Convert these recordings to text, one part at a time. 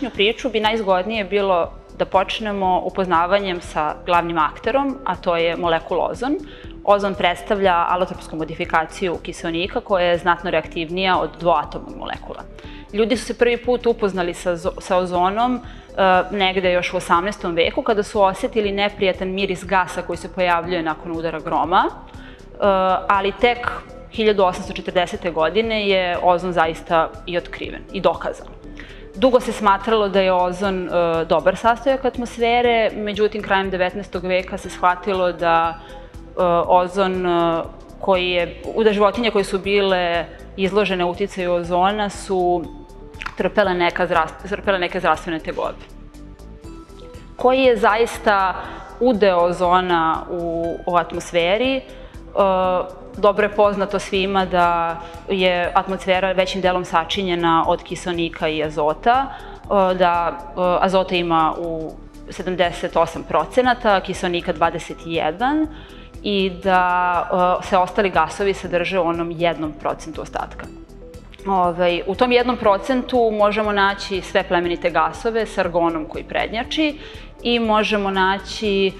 današnju priču bi najzgodnije bilo da počnemo upoznavanjem sa glavnim akterom, a to je molekula ozon. Ozon predstavlja alotropsku modifikaciju kiseonika koja je znatno reaktivnija od dvoatomnog molekula. Ljudi su se prvi put upoznali sa ozonom negde još u 18. veku kada su osetili neprijatan miris gasa koji se pojavljuje nakon udara groma, ali tek 1840. godine je ozon zaista i otkriven i dokazan. Dugo se smatralo da je ozon dobar sastojak atmosfere, međutim krajem 19. veka se shvatilo da ozon da životinje koje su bile izložene uticaju ozona su trpele neke zdravstvene tegobe. Koji je zaista udeo ozona u atmosferi? Dobro je poznato svima da je atmosfera većim delom sačinjena od kiseonika i azota, da azota ima u 78%, kiseonika 21% i da se ostali gasovi sadrže u onom 1% ostatka. U tom 1% možemo naći sve plemenite gasove s argonom koji prednjači i možemo naći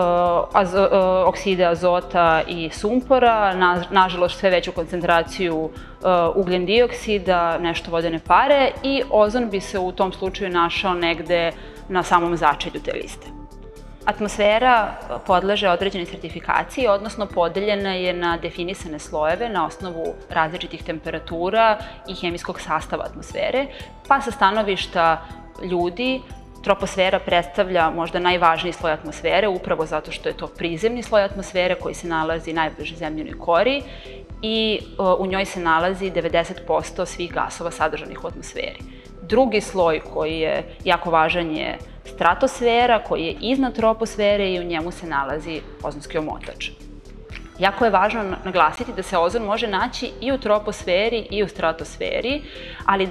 okside azota i sumpora, nažalost sve veću koncentraciju ugljen dioksida, nešto vodene pare i ozon bi se u tom slučaju našao negde na samom začelju te liste. Atmosfera podleže određenoj sertifikaciji, odnosno podeljena je na definisane slojeve na osnovu različitih temperatura i hemijskog sastava atmosfere, pa sa stanovišta ljudi troposfera predstavlja možda najvažniji sloj atmosfere, upravo zato što je to prizemni sloj atmosfere koji se nalazi najbliže zemljanoj kori i u njoj se nalazi 90% svih gasova sadržanih u atmosferi. Drugi sloj koji je jako važan je stratosfera, koji je iznad troposfere i u njemu se nalazi ozonski omotač. Jako je važno naglasiti da se ozon može naći i u troposferi i u stratosferi, ali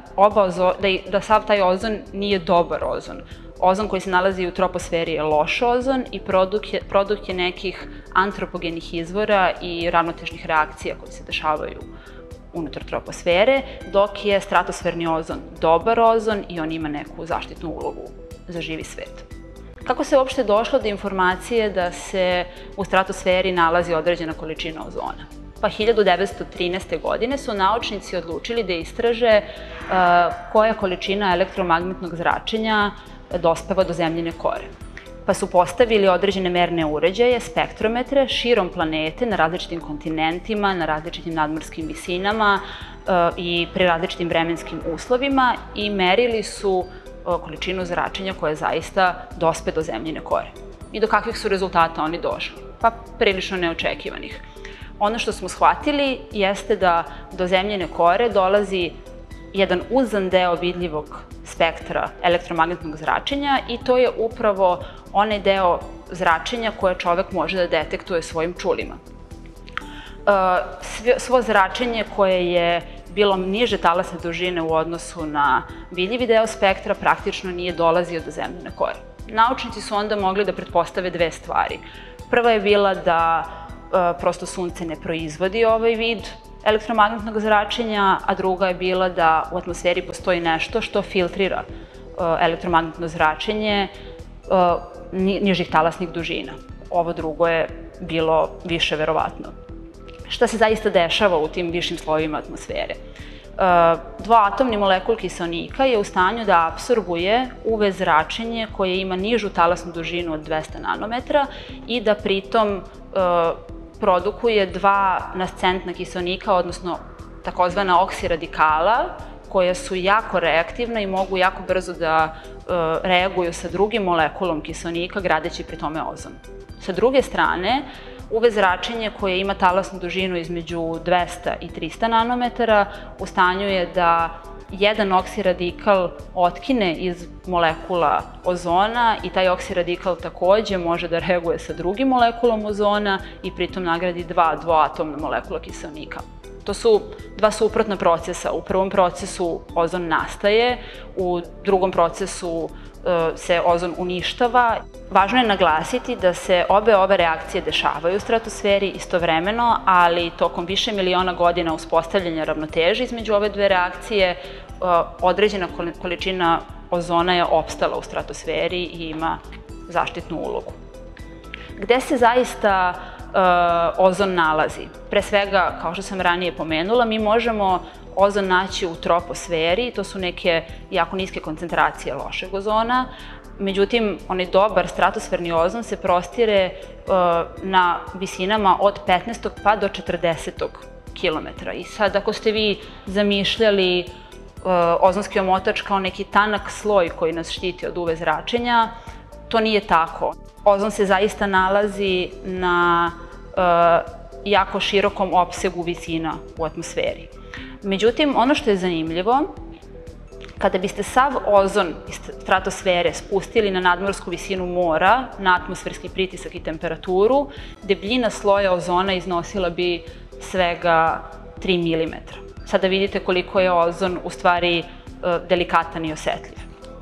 da sav taj ozon nije dobar ozon. Ozon koji se nalazi u troposferi je loš ozon i produkt je nekih antropogenih izvora i ravnotežnih reakcija koje se dešavaju unutar troposfere, dok je stratosferni ozon dobar ozon i on ima neku zaštitnu ulogu za živi svet. Kako se uopšte došlo do informacije da se u stratosferi nalazi određena količina ozona? Pa 1913. godine su naučnici odlučili da istraže koja količina elektromagnetnog zračenja dospeva do zemljine kore. Pa su postavili određene merne uređaje, spektrometre, širom planete, na različitim kontinentima, na različitim nadmorskim visinama i pri različitim vremenskim uslovima i merili su količinu zračenja koja zaista dospe do zemljine kore. I do kakvih su rezultata oni došli? Pa prilično neočekivanih. Ono što smo shvatili jeste da do zemljine kore dolazi jedan uzan deo vidljivog spektra elektromagnetnog zračenja i to je upravo onaj deo zračenja koje čovek može da detektuje svojim čulima. Svo zračenje koje je bilo niže talasne dužine u odnosu na vidljivi deo spektra praktično nije dolazio do zemljine kore. Naučnici su onda mogli da pretpostave dve stvari. Prva je bila da prosto sunce ne proizvodi ovaj vid elektromagnetnog zračenja, a druga je bila da u atmosferi postoji nešto što filtrira elektromagnetno zračenje nižih talasnih dužina. Ovo drugo je bilo više verovatno. Šta se zaista dešava u tim višim slojevima atmosfere? Dvoatomni molekul kiseonika je u stanju da apsorbuje UV zračenje koje ima nižu talasnu dužinu od 200 nanometra i da pritom produkuje dva nascentna kiseonika, odnosno takozvana oksiradikala, koja su jako reaktivna i mogu jako brzo da reaguju sa drugim molekulom kiseonika, gradeći pri tome ozon. Sa druge strane, UV zračenje koje ima talasnu dužinu između 200 i 300 nanometara u stanju je da jedan oksiradikal otkine iz molekula ozona i taj oksiradikal takođe može da reaguje sa drugim molekulom ozona i pritom nagradi dva dvoatomna molekula kiseonika. To su dva suprotna procesa. U prvom procesu ozon nastaje, u drugom procesu se ozon uništava. Važno je naglasiti da se obe ove reakcije dešavaju u stratosferi istovremeno, ali tokom više miliona godina uspostavljanja ravnoteže između ove dve reakcije određena količina ozona je opstala u stratosferi i ima zaštitnu ulogu. Gde se zaista ozon nalazi? Pre svega, kao što sam ranije pomenula, mi možemo ozon naći u troposferi, to su neke jako niske koncentracije lošeg ozona. Međutim, onaj dobar stratosferni ozon se prostire na visinama od 15. pa do 40. kilometra. I sad, ako ste vi zamišljali ozonski omotač kao neki tanak sloj koji nas štiti od UV zračenja, to nije tako. Ozon se zaista nalazi na jako širokom opsegu visina u atmosferi. Međutim, ono što je zanimljivo, kada biste sav ozon iz stratosfere spustili na nadmorsku visinu mora, na atmosferski pritisak i temperaturu, debljina sloja ozona iznosila bi svega 3 mm. Sada vidite koliko je ozon u stvari delikatan i osetljiv.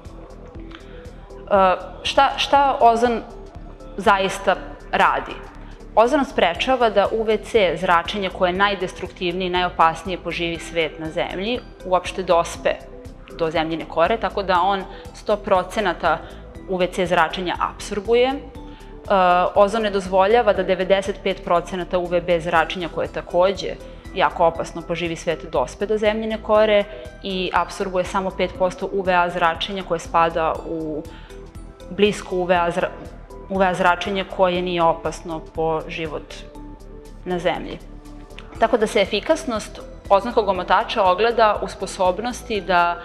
Šta ozon zaista radi? Ozon sprečava da UVC zračenje koje je najdestruktivnije i najopasnije po živi svet na Zemlji uopšte dospe do zemljine kore, tako da on 100% UVC zračenja apsorbuje. Ozon ne dozvoljava da 95% UVB zračenja, koje je takođe jako opasno po živi svet, dospe do zemljine kore i apsorbuje samo 5% UVA zračenja koje spada u blisko UVA zračenje koje nije opasno po život na Zemlji. Tako da se efikasnost ozonskog omotača ogleda u sposobnosti da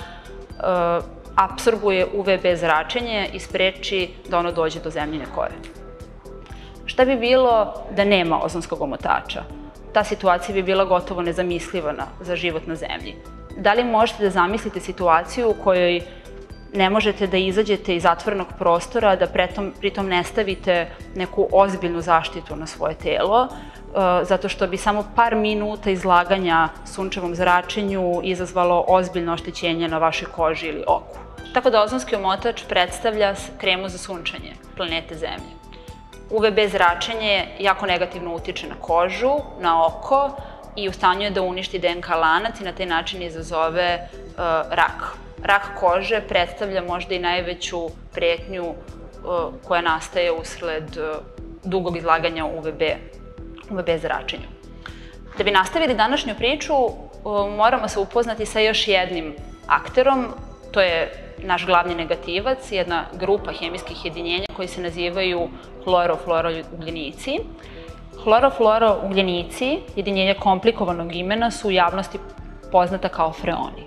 apsorbuje UVB zračenje i spreči da ono dođe do zemljine kore. Šta bi bilo da nema ozonskog omotača? Ta situacija bi bila gotovo nezamisliva za život na Zemlji. Da li možete da zamislite situaciju u kojoj ne možete da izađete iz zatvorenog prostora, da pritom ne stavite neku ozbiljnu zaštitu na svoje telo, zato što bi samo par minuta izlaganja sunčevom zračenju izazvalo ozbiljno oštećenje na vašoj koži ili oku. Tako da ozonski omotač predstavlja kremu za sunčanje planete Zemlje. UVB zračenje jako negativno utiče na kožu, na oko i u stanju je da uništi DNK lanac i na taj način izazove rak. Rak kože predstavlja možda i najveću pretnju koja nastaje usled dugog izlaganja UVB zračenju. Da bi nastavili današnju priču, moramo se upoznati sa još jednim akterom, to je naš glavni negativac, jedna grupa hemijskih jedinjenja koji se nazivaju hlorofluorougljenici. Hlorofluorougljenici, jedinjenja komplikovanog imena, su u javnosti poznata kao freoni.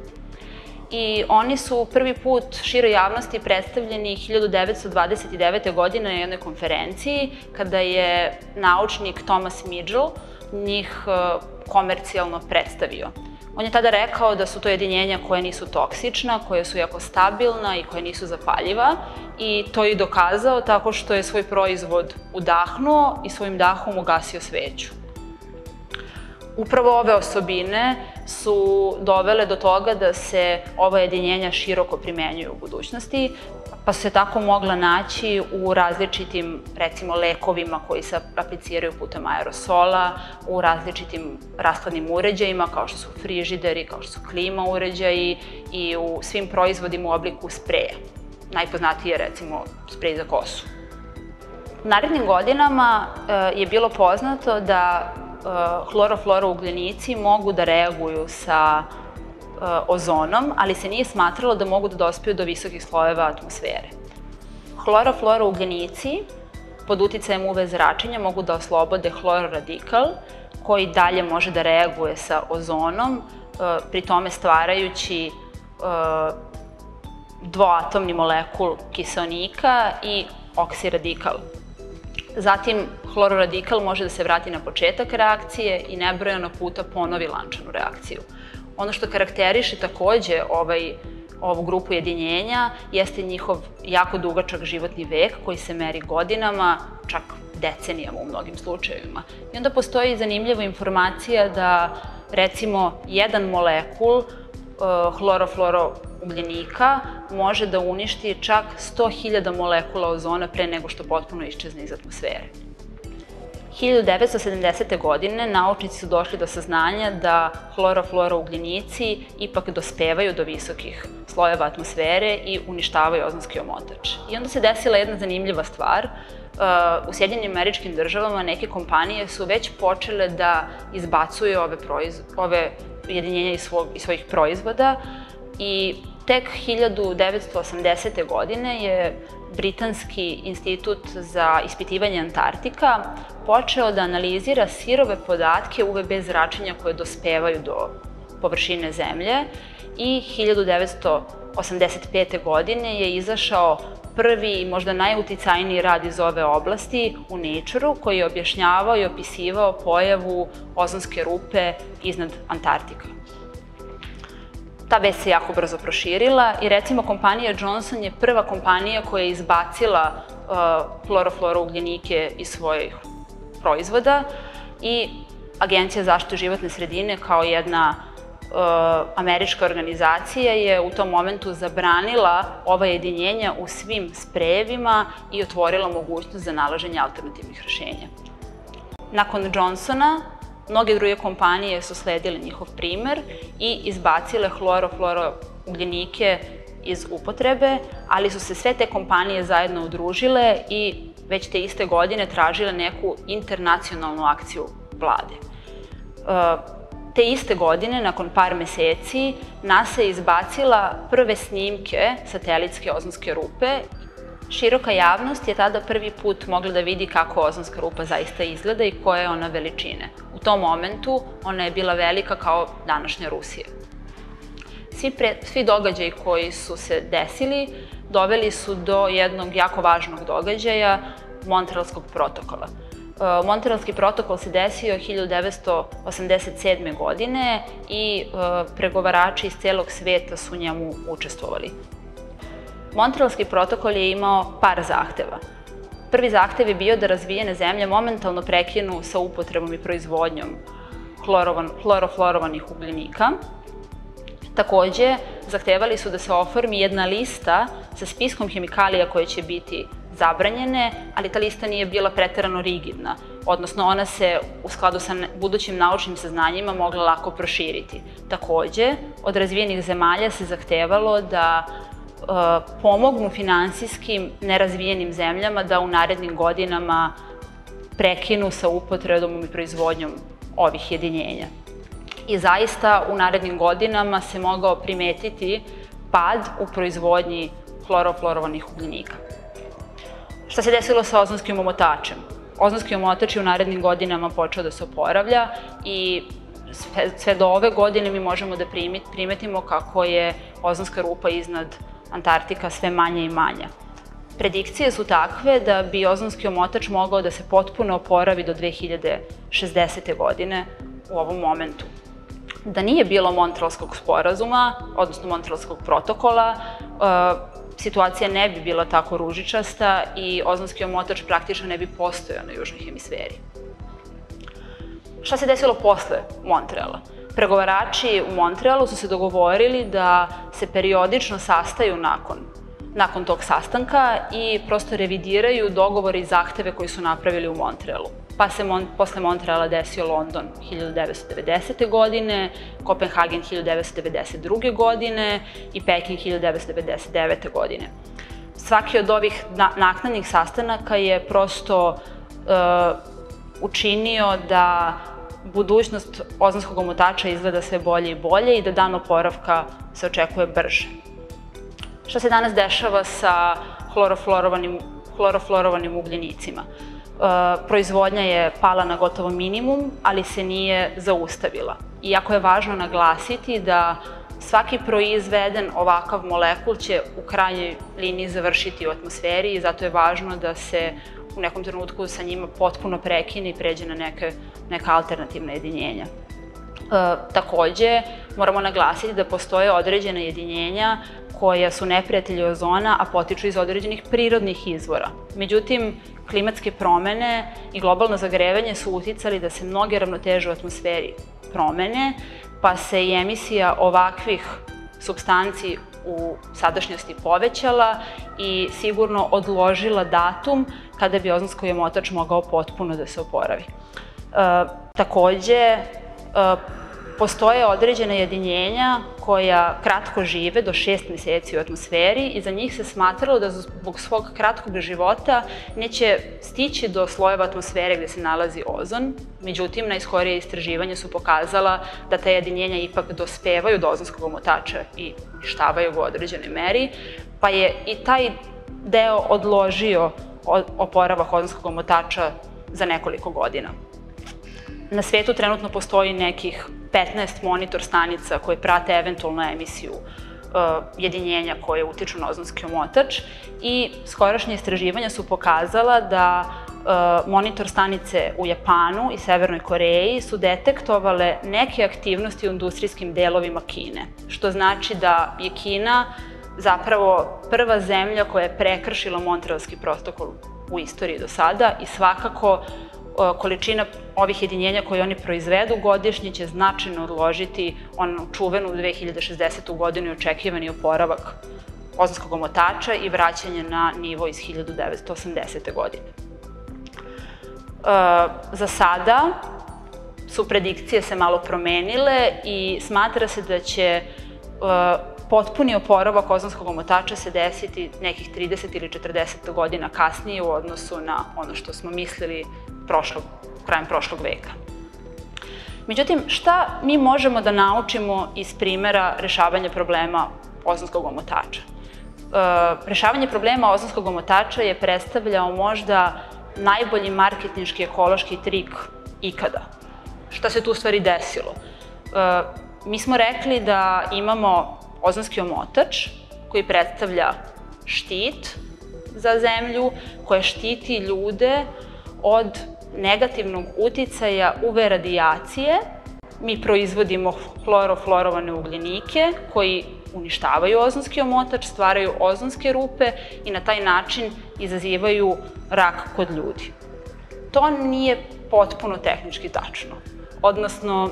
I oni su prvi put široj javnosti predstavljeni 1929. godine na jednoj konferenciji, kada je naučnik Thomas Midgell njih komercijalno predstavio. On je tada rekao da su to jedinjenja koja nisu toksična, koja su jako stabilna i koja nisu zapaljiva, i to je dokazao tako što je svoj proizvod udahnuo i svojim dahom ugasio sveću. Upravo ove osobine su dovele do toga da se ova jedinjenja široko primenjuju u budućnosti, pa su se tako mogla naći u različitim, recimo, lekovima koji se apliciraju putem aerosola, u različitim rashladnim uređajima kao što su frižideri, kao što su klima uređaji i u svim proizvodima u obliku spreja. Najpoznatiji je, recimo, sprej za kosu. U narednim godinama je bilo poznato da hlorofluorougljenici mogu da reaguju sa ozonom, ali se nije smatralo da mogu da dospiju do visokih slojeva atmosfere. Hlorofluorougljenici pod uticajem UV zračenja mogu da oslobode hlororadikal, koji dalje može da reaguje sa ozonom, pri tome stvarajući dvoatomni molekul kiseonika i oksiradikal. Zatim, hlororadikal može da se vrati na početak reakcije i nebrojano puta ponovi lančanu reakciju. Ono što karakteriše takođe ovu grupu jedinjenja jeste njihov jako dugačak životni vek koji se meri godinama, čak decenijama u mnogim slučajevima. I onda postoji zanimljiva informacija da, recimo, jedan molekul hlorofluorougljenika može da uništi čak 100.000 molekula ozona pre nego što potpuno iščezne iz atmosfere. 1970. godine naučnici su došli do saznanja da hlorofluorougljenici ipak dospevaju do visokih slojeva atmosfere i uništavaju ozonski omotač. I onda se desila jedna zanimljiva stvar. U Sjedinjenim Američkim Državama neke kompanije su već počele da izbacuju ove ujedinjenja iz svojih proizvoda i tek 1980. godine je Britanski institut za ispitivanje Antarktika počeo da analizira sirove podatke UVB zračenja koje dospevaju do površine Zemlje i 1985. godine je izašao prvi i možda najuticajniji rad iz ove oblasti u Nature-u koji je objašnjavao i opisivao pojavu ozonske rupe iznad Antarktika. Ta vest se jako brzo proširila i recimo kompanija Johnson je prva kompanija koja je izbacila hlorofluorougljenike iz svojih proizvoda i Agencija za zaštitu životne sredine kao jedna američka organizacija je u tom momentu zabranila ova jedinjenja u svim sprejevima i otvorila mogućnost za nalaženje alternativnih rešenja. Nakon Johnsona, mnoge druge kompanije su sledile njihov primer i izbacile hlorofluorougljenike iz upotrebe, ali su se sve te kompanije zajedno udružile i već te iste godine tražile neku internacionalnu akciju vlade. Te iste godine, nakon par meseci, NASA je izbacila prve snimke satelitske ozonske rupe. Široka javnost je tada prvi put mogla da vidi kako ozonska rupa zaista izgleda i koje je ona veličine. U tom momentu ona je bila velika kao današnja Rusija. Svi događaji koji su se desili doveli su do jednog jako važnog događaja, Montrealskog protokola. Montrealski protokol se desio 1987. godine i pregovarači iz celog sveta su u njemu učestvovali. Montrealski protokol je imao par zahteva. Prvi zahtev je bio da razvijene zemlje momentalno prekinu sa upotrebom i proizvodnjom hlorofluorovanih ugljenika. Takođe, zahtevali su da se oformi jedna lista sa spiskom hemikalija koje će biti zabranjene, ali ta lista nije bila preterano rigidna, odnosno ona se u skladu sa budućim naučnim saznanjima mogla lako proširiti. Takođe, od razvijenih zemalja se zahtevalo da pomognu finansijskim nerazvijenim zemljama da u narednim godinama prekinu sa upotrebom i proizvodnjom ovih jedinjenja. I zaista u narednim godinama se mogao primetiti pad u proizvodnji hlorofluorovanih ugljenika. Šta se desilo sa ozonskim omotačem? Ozonski omotač je u narednim godinama počeo da se oporavlja i sve do ove godine mi možemo da primetimo kako je ozonska rupa iznad Antarktika sve manja i manja. Predikcije su takve da bi ozonski omotač mogao da se potpuno oporavi do 2060. godine u ovom momentu. Da nije bilo Montrealskog sporazuma, odnosno Montrealskog protokola, situacija ne bi bila tako ružičasta i ozonski omotač praktično ne bi postojao na južnoj hemisferi. Šta se desilo posle Montreala? Pregovarači u Montrealu su se dogovorili da se periodično sastaju nakon tog sastanka i prosto revidiraju dogovore i zahteve koji su napravili u Montrealu. Pa se posle Montreala desio London 1990. godine, Kopenhagen 1992. godine i Peking 1999. godine. Svaki od ovih naknadnih sastanaka je prosto učinio da budućnost ozonskog omotača izgleda sve bolje i bolje i da dan oporavka se očekuje brže. Šta se danas dešava sa hlorofluorovanim ugljenicima? Proizvodnja je pala na gotovo minimum, ali se nije zaustavila. Iako je važno naglasiti da svaki proizveden ovakav molekul će u krajnjoj liniji završiti u atmosferi i zato je važno da se u nekom trenutku sa njima potpuno prekine i pređe na neka alternativna jedinjenja. Takođe, moramo naglasiti da postoje određena jedinjenja koja su neprijatelji ozona, a potiču iz određenih prirodnih izvora. Međutim, klimatske promene i globalno zagrevanje su uticali da se mnoge ravnoteže u atmosferi promene, pa se i emisija ovakvih supstanci u sadašnjosti povećala i sigurno odložila datum kada bi ozonski omotač mogao potpuno da se oporavi. Takođe, postoje određena jedinjenja koja kratko žive do 6 meseci u atmosferi i za njih se smatralo da zbog svog kratkog života neće stići do slojeva atmosfere gde se nalazi ozon. Međutim, najskorije istraživanja su pokazala da ta jedinjenja ipak dospevaju do ozonskog omotača i uništavaju ga u određenoj meri, pa je i taj deo odložio oporavak ozonskog omotača za nekoliko godina. Na svetu trenutno postoji nekih 15 monitor stanica koje prate eventualnu emisiju jedinjenja koje utiču na ozonski omotač i skorašnje istraživanja su pokazala da monitor stanice u Japanu i Severnoj Koreji su detektovale neke aktivnosti u industrijskim delovima Kine, što znači da je Kina zapravo prva zemlja koja je prekršila Montrealski protokol u istoriji do sada i svakako količina ovih jedinjenja koje oni proizvedu godišnje će značajno odložiti onu čuvenu 2060. godinu i očekivani oporavak ozonskog omotača i vraćanje na nivo iz 1980. godine. Za sada su predikcije se malo promenile i smatra se da će potpuni oporavak ozonskog omotača se desiti nekih 30 ili 40 godina kasnije u odnosu na ono što smo mislili krajem prošlog veka. Međutim, šta mi možemo da naučimo iz primera rešavanja problema ozonskog omotača? Rešavanje problema ozonskog omotača je predstavljao možda najbolji marketinški ekološki trik ikada. Šta se tu u stvari desilo? Mi smo rekli da imamo ozonski omotač koji predstavlja štit za zemlju, koja štiti ljude od negativnog uticaja UV radijacije. Mi proizvodimo hlorofluorovane ugljenike koji uništavaju ozonski omotač, stvaraju ozonske rupe i na taj način izazivaju rak kod ljudi. To nije potpuno tehnički tačno. Odnosno,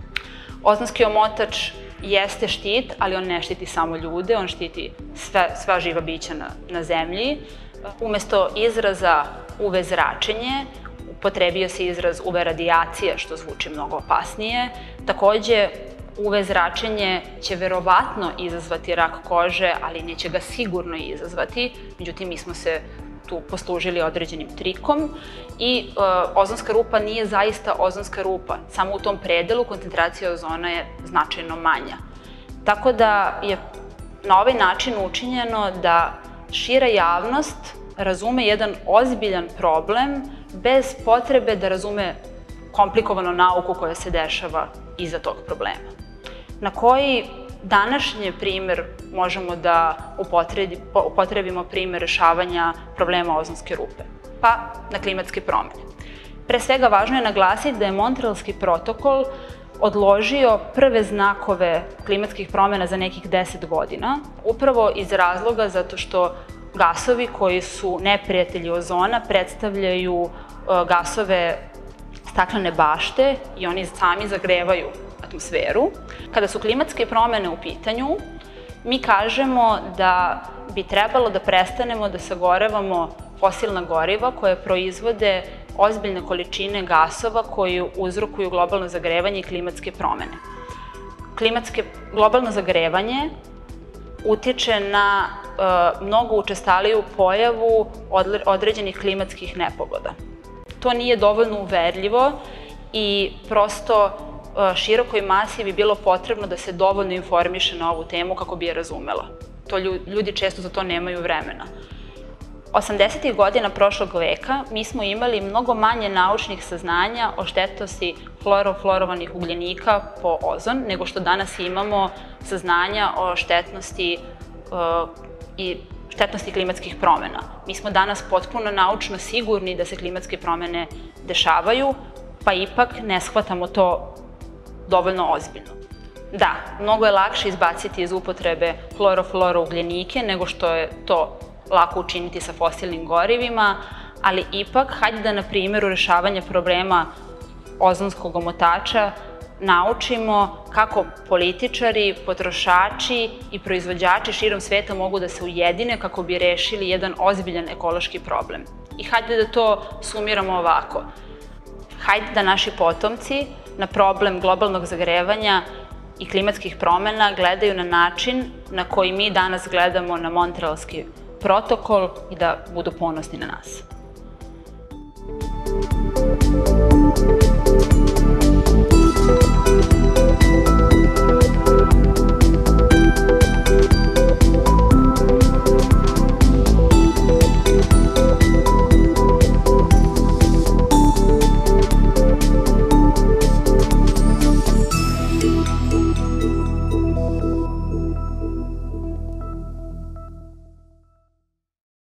ozonski omotač jeste štit, ali on ne štiti samo ljude, on štiti sva živa bića na zemlji. Umesto izraza UV zračenje, upotrebio se izraz UV radijacija, što zvuči mnogo opasnije. Takođe, UV zračenje će verovatno izazvati rak kože, ali neće ga sigurno izazvati. Međutim, mi smo se tu poslužili određenim trikom i ozonska rupa nije zaista ozonska rupa. Samo u tom predelu koncentracija ozona je značajno manja. Tako da je na ovaj način učinjeno da šira javnost razume jedan ozbiljan problem bez potrebe da razume komplikovanu nauku koja se dešava iza tog problema. Na koji današnji primer možemo da upotrebimo primer rešavanja problema ozonske rupe? Pa na klimatske promene. Pre svega, važno je naglasiti da je Montrealski protokol odložio prve znakove klimatskih promena za nekih 10 godina, upravo iz razloga zato što gasovi koji su neprijatelji ozona predstavljaju gasove staklene bašte i oni sami zagrevaju atmosferu. Kada su klimatske promene u pitanju, mi kažemo da bi trebalo da prestanemo da sagorevamo fosilna goriva koje proizvode ozbiljne količine gasova koji uzrokuju globalno zagrevanje i klimatske promene. Globalno zagrevanje utiče na mnogo učestaliju pojavu određenih klimatskih nepogoda. To nije dovoljno uverljivo i prosto širokoj masi bi bilo potrebno da se dovoljno informiše na ovu temu kako bi je razumela. Ljudi često za to nemaju vremena. 80. godina prošlog veka mi smo imali mnogo manje naučnih saznanja o štetnosti hlorofluorovanih ugljenika po ozon, nego što danas imamo saznanja o štetnosti klimatskih promena. Mi smo danas potpuno naučno sigurni da se klimatske promene dešavaju, pa ipak ne shvatamo to dovoljno ozbiljno. Da, mnogo je lakše izbaciti iz upotrebe hlorofluorougljenike nego što je to lako učiniti sa fosilnim gorivima, ali ipak, hajde da na primjeru rešavanja problema ozonskog omotača naučimo kako političari, potrošači i proizvođači širom sveta mogu da se ujedine kako bi rešili jedan ozbiljan ekološki problem. I hajde da to sumiramo ovako. Hajde da naši potomci na problem globalnog zagrevanja i klimatskih promena gledaju na način na koji mi danas gledamo na Montrealski protokol i da budu ponosni na nas.